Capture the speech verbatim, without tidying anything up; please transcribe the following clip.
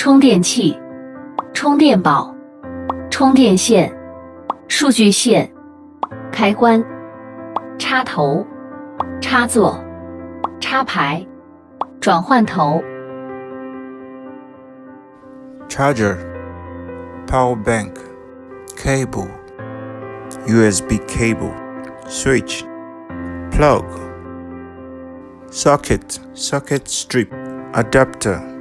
充电器、充电宝、充电线、数据线、开关、插头、插座、插排、转换头。 Charger, power bank, cable, U S B cable, switch, plug, socket, socket strip, adapter.